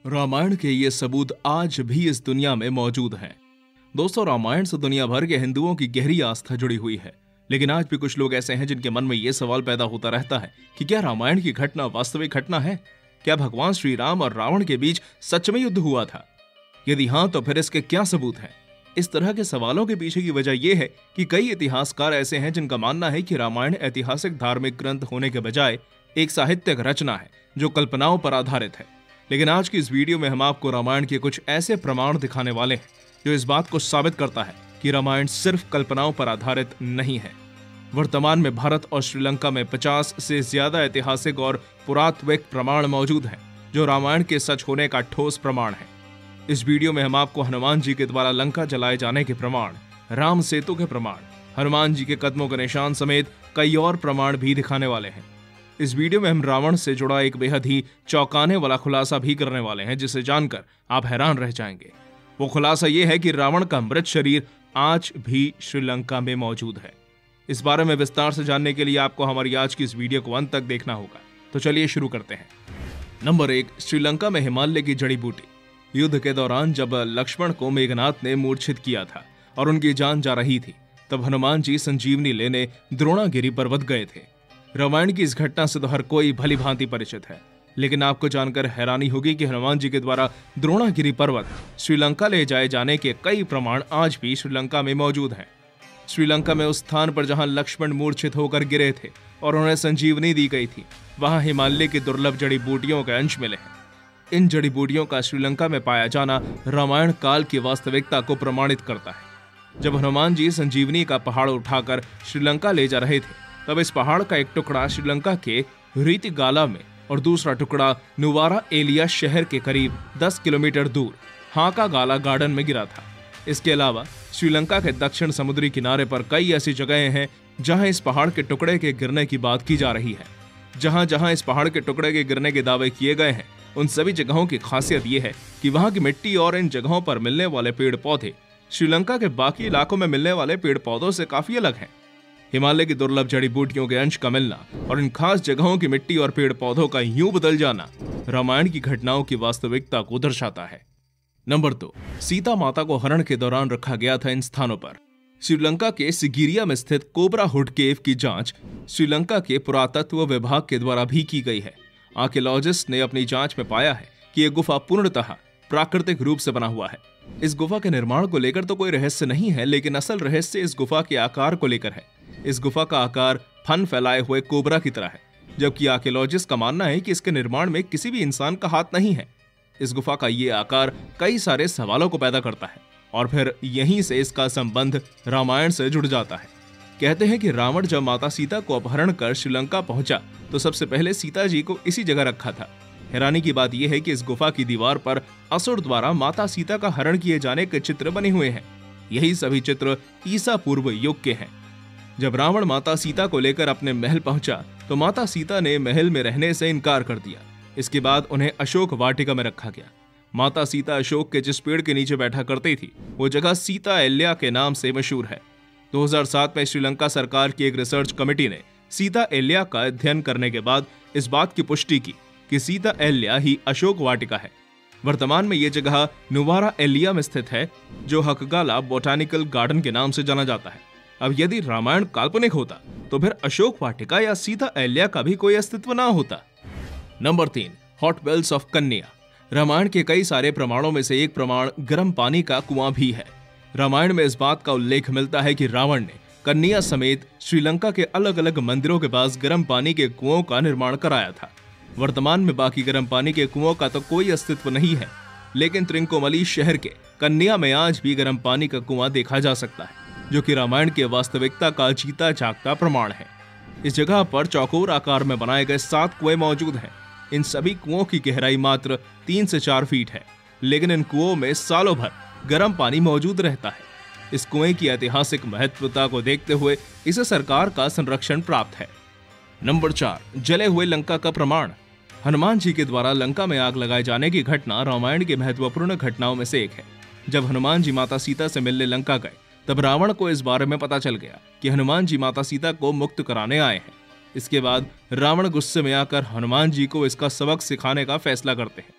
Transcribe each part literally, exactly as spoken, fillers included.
रामायण के ये सबूत आज भी इस दुनिया में मौजूद हैं। दोस्तों, रामायण से दुनिया भर के हिंदुओं की गहरी आस्था जुड़ी हुई है, लेकिन आज भी कुछ लोग ऐसे हैं जिनके मन में ये सवाल पैदा होता रहता है कि क्या रामायण की घटना वास्तविक घटना है? क्या भगवान श्री राम और रावण के बीच सच में युद्ध हुआ था? यदि हाँ, तो फिर इसके क्या सबूत हैं? इस तरह के सवालों के पीछे की वजह यह है कि कई इतिहासकार ऐसे हैं जिनका मानना है कि रामायण ऐतिहासिक धार्मिक ग्रंथ होने के बजाय एक साहित्यिक रचना है जो कल्पनाओं पर आधारित है। लेकिन आज की इस वीडियो में हम आपको रामायण के कुछ ऐसे प्रमाण दिखाने वाले हैं जो इस बात को साबित करता है कि रामायण सिर्फ कल्पनाओं पर आधारित नहीं है। वर्तमान में भारत और श्रीलंका में पचास से ज्यादा ऐतिहासिक और पुरातात्विक प्रमाण मौजूद हैं जो रामायण के सच होने का ठोस प्रमाण है। इस वीडियो में हम आपको हनुमान जी के द्वारा लंका जलाए जाने के प्रमाण, राम सेतु के प्रमाण, हनुमान जी के कदमों के निशान समेत कई और प्रमाण भी दिखाने वाले हैं। इस वीडियो में हम रावण से जुड़ा एक बेहद ही चौंकाने वाला खुलासा भी करने वाले हैं जिसे जानकर आप हैरान रह जाएंगे। वो खुलासा ये है कि रावण का मृत शरीर आज भी श्रीलंका में मौजूद है। इस बारे में विस्तार से जानने के लिए आपको हमारी आज की इस वीडियो को अंत तक देखना होगा। तो चलिए शुरू करते हैं। नंबर एक, श्रीलंका में हिमालय की जड़ी बूटी। युद्ध के दौरान जब लक्ष्मण को मेघनाथ ने मूर्छित किया था और उनकी जान जा रही थी, तब हनुमान जी संजीवनी लेने द्रोणागिरी पर्वत गए थे। रामायण की इस घटना से तो हर कोई भली भांति परिचित है, लेकिन आपको जानकर हैरानी होगी कि हनुमान जी के द्वारा द्रोणागिरी पर्वत श्रीलंका ले जाए जाने के कई प्रमाण आज भी श्रीलंका में मौजूद हैं। श्रीलंका में उस स्थान पर जहां लक्ष्मण मूर्छित होकर गिरे थे और उन्हें संजीवनी दी गई थी, वहां हिमालय की दुर्लभ जड़ी बूटियों के अंश मिले हैं। इन जड़ी बूटियों का श्रीलंका में पाया जाना रामायण काल की वास्तविकता को प्रमाणित करता है। जब हनुमान जी संजीवनी का पहाड़ उठाकर श्रीलंका ले जा रहे थे, तब इस पहाड़ का एक टुकड़ा श्रीलंका के रीतिगाला में और दूसरा टुकड़ा नुवारा एलिया शहर के करीब दस किलोमीटर दूर हाका गाला गार्डन में गिरा था। इसके अलावा श्रीलंका के दक्षिण समुद्री किनारे पर कई ऐसी जगहें हैं जहां इस पहाड़ के टुकड़े के गिरने की बात की जा रही है। जहां जहां इस पहाड़ के टुकड़े के गिरने के दावे किए गए हैं, उन सभी जगहों की खासियत यह है कि वहां की मिट्टी और इन जगहों पर मिलने वाले पेड़ पौधे श्रीलंका के बाकी इलाकों में मिलने वाले पेड़ पौधों से काफी अलग हैं। हिमालय की दुर्लभ जड़ी बूटियों के अंश का मिलना और इन खास जगहों की मिट्टी और पेड़ पौधों का यूं बदल जाना रामायण की घटनाओं की वास्तविकता को दर्शाता है। नंबर दो, सीता माता को हरण के दौरान रखा गया था इन स्थानों पर। श्रीलंका के सिगिरिया में स्थित कोबरा हुड केव की जांच श्रीलंका के पुरातत्व विभाग के द्वारा भी की गई है। आर्कियोलॉजिस्ट ने अपनी जांच में पाया है कि यह गुफा पूर्णतः प्राकृतिक रूप से बना हुआ है। इस गुफा के निर्माण को लेकर तो कोई रहस्य नहीं है, लेकिन असल रहस्य इस गुफा के आकार को लेकर है। इस गुफा का आकार फन फैलाए हुए कोबरा की तरह है, जबकि आर्कियोलॉजिस्ट का मानना है कि इसके निर्माण में किसी भी इंसान का हाथ नहीं है। इस गुफा का ये आकार कई सारे सवालों को पैदा करता है और फिर यहीं से इसका संबंध रामायण से जुड़ जाता है। कहते हैं कि रावण जब माता सीता को अपहरण कर श्रीलंका पहुंचा तो सबसे पहले सीता जी को इसी जगह रखा था। हैरानी की बात यह है कि इस गुफा की दीवार पर असुर द्वारा माता सीता का हरण किए जाने के चित्र बने हुए हैं। यही सभी चित्र ईसा पूर्व युग के हैं। जब रावण माता सीता को लेकर अपने महल पहुंचा तो माता सीता ने महल में रहने से इनकार कर दिया। इसके बाद उन्हें अशोक वाटिका में रखा गया। माता सीता अशोक के जिस पेड़ के नीचे बैठा करती थी, वो जगह सीता एल्या के नाम से मशहूर है। दो हज़ार सात में श्रीलंका सरकार की एक रिसर्च कमेटी ने सीता एल्या का अध्ययन करने के बाद इस बात की पुष्टि की कि सीता एल्या ही अशोक वाटिका है। वर्तमान में ये जगह नुवारा एलिया में स्थित है, जो हकगाला बोटानिकल गार्डन के नाम से जाना जाता है। अब यदि रामायण काल्पनिक होता तो फिर अशोक वाटिका या सीता एल्या का भी कोई अस्तित्व ना होता। नंबर तीन, हॉट वेल्स ऑफ कन्या। रामायण के कई सारे प्रमाणों में से एक प्रमाण गर्म पानी का कुआं भी है। रामायण में इस बात का उल्लेख मिलता है कि रावण ने कन्या समेत श्रीलंका के अलग अलग मंदिरों के पास गर्म पानी के कुओं का निर्माण कराया था। वर्तमान में बाकी गर्म पानी के कुओं का तो कोई अस्तित्व नहीं है, लेकिन त्रिंकोमली शहर के कन्या में आज भी गर्म पानी का कुआं देखा जा सकता है, जो कि रामायण की वास्तविकता का जीता जागता प्रमाण है। इस जगह पर चौकोर आकार में बनाए गए सात कुएं मौजूद हैं। इन सभी कुओं की गहराई मात्र तीन से चार फीट है, लेकिन इन कुओं में सालों भर गर्म पानी मौजूद रहता है। इस कुएं की ऐतिहासिक महत्वता को देखते हुए इसे सरकार का संरक्षण प्राप्त है। नंबर चार, जले हुए लंका का प्रमाण। हनुमान जी के द्वारा लंका में आग लगाए जाने की घटना रामायण की महत्वपूर्ण घटनाओं में से एक है। जब हनुमान जी माता सीता से मिलने लंका गए, तब रावण को इस बारे में पता चल गया कि हनुमान जी माता सीता को मुक्त कराने आए हैं। इसके बाद रावण गुस्से में आकर हनुमान जी को इसका सबक सिखाने का फैसला करते हैं।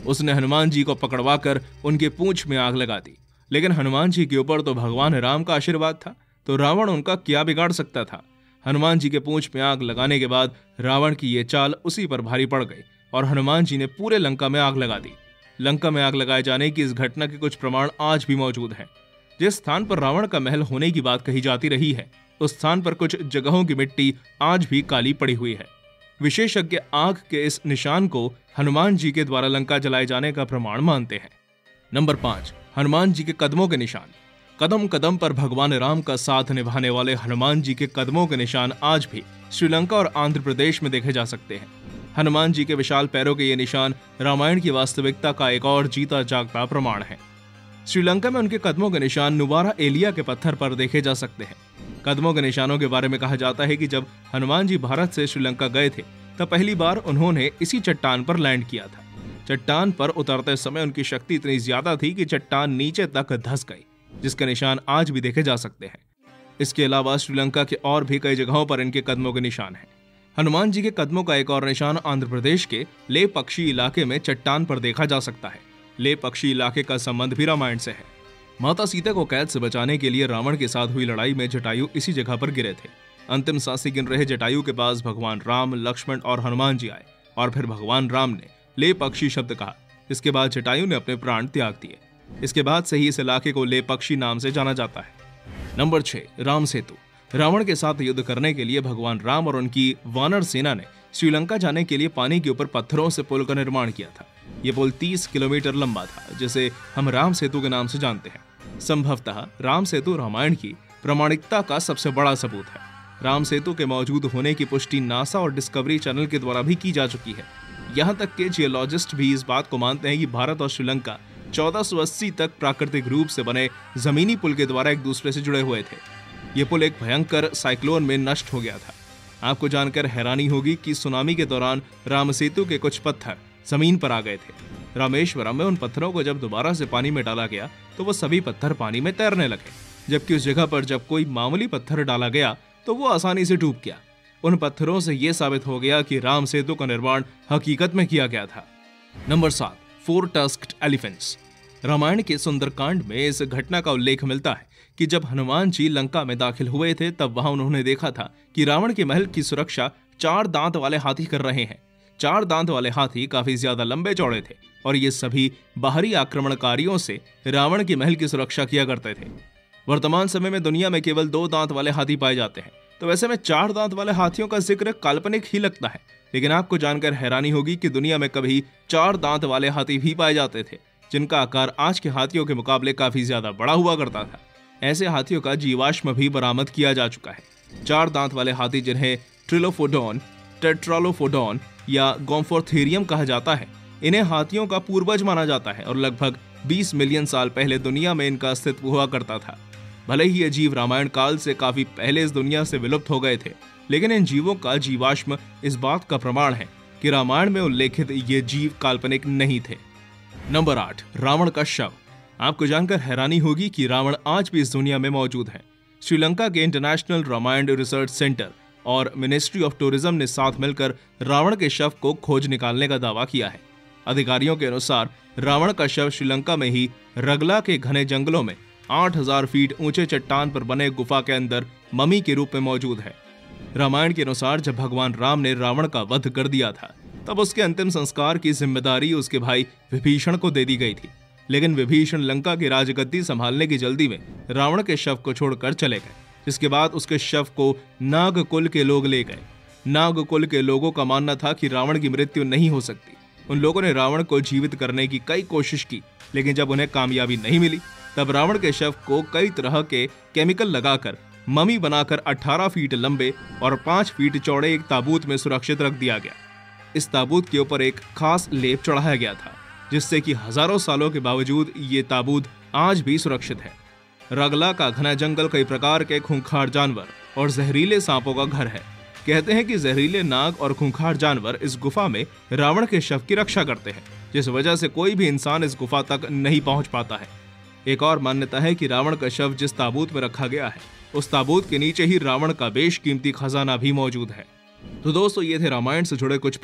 उसने हनुमान जी को पकड़वा कर उनके पूंछ में आग लगा दी। लेकिन हनुमान जी के ऊपर तो भगवान राम का आशीर्वाद था, तो रावण उनका क्या बिगाड़ सकता था। हनुमान जी के पूंछ में आग लगाने के बाद रावण की ये चाल उसी पर भारी पड़ गई और हनुमान जी ने पूरे लंका में आग लगा दी। लंका में आग लगाए जाने की इस घटना के कुछ प्रमाण आज भी मौजूद हैं। जिस स्थान पर रावण का महल होने की बात कही जाती रही है, उस स्थान पर कुछ जगहों की मिट्टी आज भी काली पड़ी हुई है। विशेषज्ञ आग के इस निशान को हनुमान जी के द्वारा लंका जलाए जाने का प्रमाण मानते हैं। नंबर पांच, हनुमान जी के कदमों के निशान। कदम कदम पर भगवान राम का साथ निभाने वाले हनुमान जी के कदमों के निशान आज भी श्रीलंका और आंध्र प्रदेश में देखे जा सकते हैं। हनुमान जी के विशाल पैरों के ये निशान रामायण की वास्तविकता का एक और जीता जागता प्रमाण है। श्रीलंका में उनके कदमों के निशान नुवारा एलिया के पत्थर पर देखे जा सकते हैं। कदमों के निशानों के बारे में कहा जाता है कि जब हनुमान जी भारत से श्रीलंका गए थे, तब पहली बार उन्होंने इसी चट्टान पर लैंड किया था। चट्टान पर उतरते समय उनकी शक्ति इतनी ज्यादा थी कि चट्टान नीचे तक धंस गई, जिसके निशान आज भी देखे जा सकते हैं। इसके अलावा श्रीलंका के और भी कई जगहों पर इनके कदमों के निशान हैं। हनुमान जी के कदमों का एक और निशान आंध्र प्रदेश के ले पक्षी इलाके में चट्टान पर देखा जा सकता है। ले पक्षी इलाके का संबंध भी रामायण से है। माता सीता को कैद से बचाने के लिए रावण के साथ हुई लड़ाई में जटायु इसी जगह पर गिरे थे। अंतिम सांसें गिन रहे जटायु के पास भगवान राम, लक्ष्मण और हनुमान जी आए और फिर भगवान राम ने ले पक्षी शब्द कहा। इसके बाद जटायु ने अपने प्राण त्याग दिए। इसके बाद से ही इस इलाके को ले पक्षी नाम से जाना जाता है। नंबर छह, राम सेतु। रावण के साथ युद्ध करने के लिए भगवान राम और उनकी वानर सेना ने श्रीलंका जाने के लिए पानी के ऊपर पत्थरों से पुल का निर्माण किया था। ये पुल तीस किलोमीटर लंबा था, जिसे हम राम सेतु के नाम से जानते हैं। संभवतः राम सेतु रामायण की प्रामाणिकता का सबसे बड़ा सबूत है। राम सेतु के मौजूद होने की पुष्टि नासा और डिस्कवरी चैनल के द्वारा भी की जा चुकी है। यहाँ तक के जियोलॉजिस्ट भी इस बात को मानते हैं कि भारत और श्रीलंका चौदह सौ अस्सी तक प्राकृतिक रूप से बने जमीनी पुल के द्वारा एक दूसरे से जुड़े हुए थे। ये पुल एक भयंकर साइक्लोन में नष्ट हो गया था। आपको जानकर हैरानी होगी कि सुनामी के दौरान राम सेतु के कुछ पत्थर जमीन पर आ गए थे। रामेश्वरम में उन पत्थरों को जब दोबारा से पानी में डाला गया तो वो सभी पत्थर पानी में तैरने लगे, जबकि उस जगह पर जब कोई मामूली पत्थर डाला गया तो वो आसानी से डूब गया। उन पत्थरों से यह साबित हो गया कि राम सेतु का निर्माण हकीकत में किया गया था। नंबर सात, फोर टस्क्ड एलिफेंट्स। रामायण के सुंदरकांड में इस घटना का उल्लेख मिलता है कि जब हनुमान जी लंका में दाखिल हुए थे, तब वहां उन्होंने देखा था कि रावण के महल की सुरक्षा चार दांत वाले हाथी कर रहे हैं। चार दांत वाले हाथी काफी ज्यादा लंबे चौड़े थे और ये सभी बाहरी आक्रमणकारियों से रावण के महल की सुरक्षा किया करते थे। वर्तमान समय में दुनिया में केवल दो दांत वाले हाथी पाए जाते हैं, तो वैसे में चार दांत वाले हाथियों का जिक्र काल्पनिक ही लगता है। लेकिन आपको जानकर हैरानी होगी कि दुनिया में कभी चार दांत वाले हाथी भी पाए जाते थे, जिनका आकार आज के हाथियों के मुकाबले काफी ज्यादा बड़ा हुआ करता था। ऐसे हाथियों का जीवाश्म भी बरामद किया जा चुका है। चार दांत वाले हाथी, जिन्हें ट्रिलोफोडोन, टेट्रालोफोडोन या गोम्फोर्थेरियम कहा जाता है, इन्हें हाथियों का पूर्वज माना जाता है और लगभग बीस मिलियन साल पहले दुनिया में इनका अस्तित्व हुआ करता था। भले ही ये जीव रामायण काल से काफी पहले इस दुनिया से विलुप्त हो गए थे, लेकिन इन जीवों का जीवाश्म इस बात का प्रमाण है कि रामायण में उल्लेखित ये जीव काल्पनिक नहीं थे। नंबर आठ, रावण का शव। आपको जानकर हैरानी होगी कि रावण आज भी इस दुनिया में मौजूद है। श्रीलंका के इंटरनेशनल रामायण रिसर्च सेंटर और मिनिस्ट्री ऑफ टूरिज्म ने साथ मिलकर रावण के शव को खोज निकालने का दावा किया है। अधिकारियों के अनुसार रावण का शव श्रीलंका में ही रगला के घने जंगलों में आठ हज़ार फीट ऊंचे चट्टान पर बने गुफा के अंदर ममी के रूप में मौजूद है। रामायण के अनुसार जब भगवान राम ने रावण का वध कर दिया था, तब उसके अंतिम संस्कार की जिम्मेदारी उसके भाई विभीषण को दे दी गई थी। लेकिन विभीषण लंका की राजगद्दी संभालने की जल्दी में रावण के शव को छोड़कर चले गए, जिसके बाद उसके शव को नागकुल के लोग ले गए। नागकुल के लोगों का मानना था कि रावण की मृत्यु नहीं हो सकती। उन लोगों ने रावण को जीवित करने की कई कोशिश की, लेकिन जब उन्हें कामयाबी नहीं मिली, तब रावण के शव को कई तरह के केमिकल लगाकर ममी बनाकर अठारह फीट लंबे और पाँच फीट चौड़े एक ताबूत में सुरक्षित रख दिया गया। इस ताबूत के ऊपर एक खास लेप चढ़ाया गया था, जिससे कि हजारों सालों के बावजूद ये ताबूत आज भी सुरक्षित है। रगला का घना जंगल कई प्रकार के खूंखार जानवर और जहरीले सांपों का घर है। कहते हैं कि जहरीले नाग और खूंखार जानवर इस गुफा में रावण के शव की रक्षा करते हैं, जिस वजह से कोई भी इंसान इस गुफा तक नहीं पहुंच पाता है। एक और मान्यता है कि रावण का शव जिस ताबूत में रखा गया है, उस ताबूत के नीचे ही रावण का बेशकीमती खजाना भी मौजूद है। तो दोस्तों, ये थे रामायण से जुड़े कुछ प्रमाण।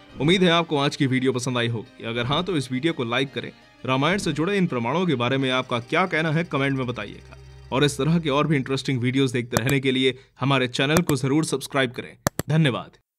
उम्मीद है आपको आज की वीडियो पसंद आई होगी। अगर हाँ तो इस वीडियो को लाइक करें। रामायण से जुड़े इन प्रमाणों के बारे में आपका क्या कहना है कमेंट में बताइएगा। और इस तरह के और भी इंटरेस्टिंग वीडियोस देखते रहने के लिए हमारे चैनल को जरूर सब्सक्राइब करें। धन्यवाद।